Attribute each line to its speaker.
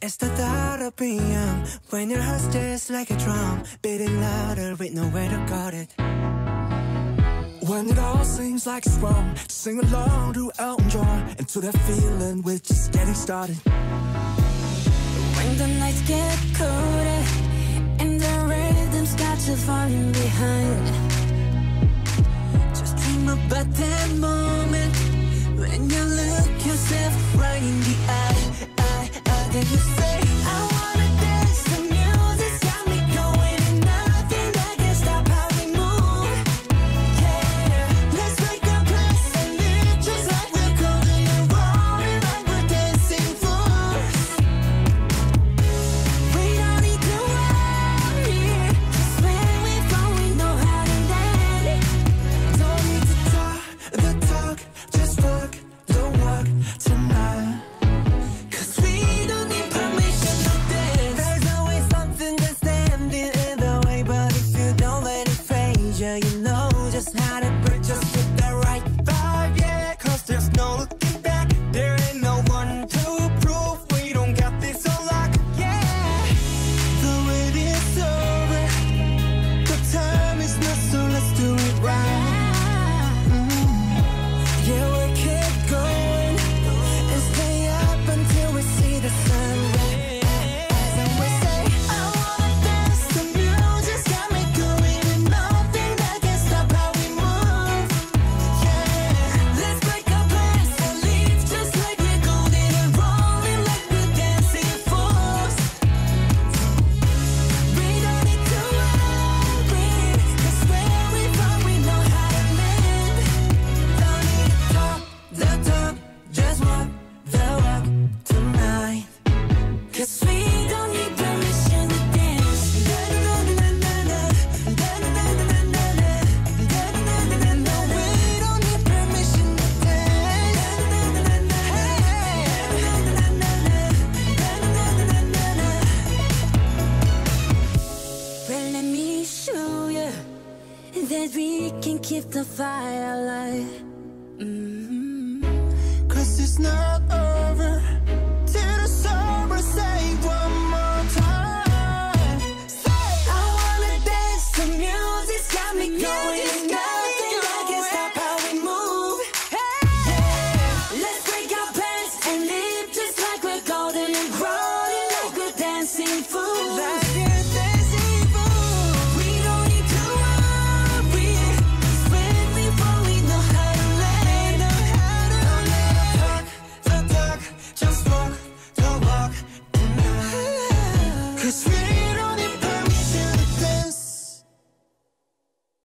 Speaker 1: It's the thought of PM when your heart's just like a drum, beating louder with nowhere to guard it.
Speaker 2: When it all seems like it's wrong, sing along to Elton John and to that feeling we're just getting started.
Speaker 3: When the nights get colder and the rhythm's got you falling behind, just dream about that moment when you look yourself right in the eye. Then you say, I wanna dance, the music's got me going, and nothing that can stop how we move. Yeah, let's make a place and live just like we're golden and rolling like we're dancing fools. We don't need to worry, 'cause when we fall we know how to land.
Speaker 2: Don't need to talk the talk, just walk the walk tonight.
Speaker 1: You know just how to break, just get that right vibe, yeah. 'Cause there's no looking back, there ain't no one to prove we don't got this on lock, yeah. The wait is over, the time is not, so let's do it right. Yeah, we'll keep going and stay up until we see the sun rise. And we say, I wanna dance, the music's got me going, and nothing that can stop how we move. Yeah, let's break our plans and leave just like we're golden and rolling like we're dancing fools. We don't need to worry, 'cause where we from we know how to land. Don't need to talk the talk, just walk the walk tonight. 'Cause we don't need permission to dance. We don't need permission to dance. Well, let me show you that we can keep the fire alive. 'Cause it's not over till the summer. Say one more time. Say, I wanna dance, the music's got me going, nothing that can stop how we move. Yeah, let's break our plans and live just like we're golden and rolling like we're dancing fools. We don't need to worry, 'cause when we fall we know how to land. Don't let us talk the talk, just walk the walk tonight. 'Cause we